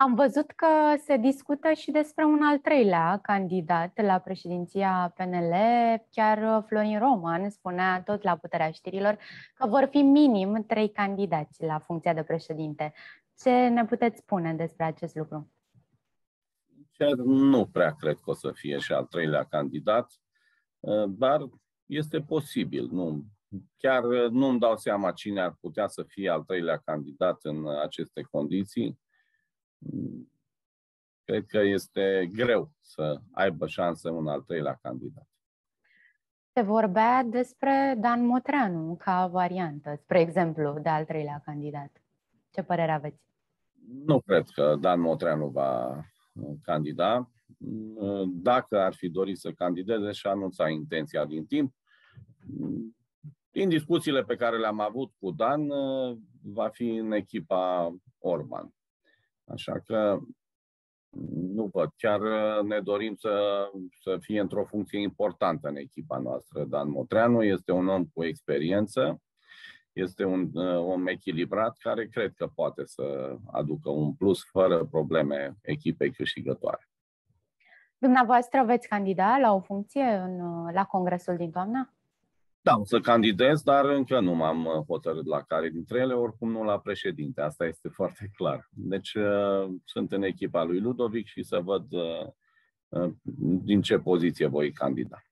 Am văzut că se discută și despre un al treilea candidat la președinția PNL. Chiar Florin Roman spunea tot la Puterea Știrilor că vor fi minim 3 candidați la funcția de președinte. Ce ne puteți spune despre acest lucru? Chiar nu prea cred că o să fie și al treilea candidat, dar este posibil. Chiar nu-mi dau seama cine ar putea să fie al treilea candidat în aceste condiții. Cred că este greu să aibă șansă un al treilea candidat. Se vorbea despre Dan Motreanu ca variantă, spre exemplu, de al treilea candidat. Ce părere aveți? Nu cred că Dan Motreanu va candida. Dacă ar fi dorit să candideze, și anunța intenția din timp. Din discuțiile pe care le-am avut cu Dan, va fi în echipa Orban. Așa că nu văd. Chiar ne dorim să fie într-o funcție importantă în echipa noastră. Dan Motreanu este un om cu experiență, este un om echilibrat care cred că poate să aducă un plus fără probleme echipei câștigătoare. Dumneavoastră veți candida la o funcție la Congresul din toamnă? Da, o să candidez, dar încă nu m-am hotărât la care dintre ele, oricum nu la președinte. Asta este foarte clar. Deci sunt în echipa lui Ludovic și să văd din ce poziție voi candida.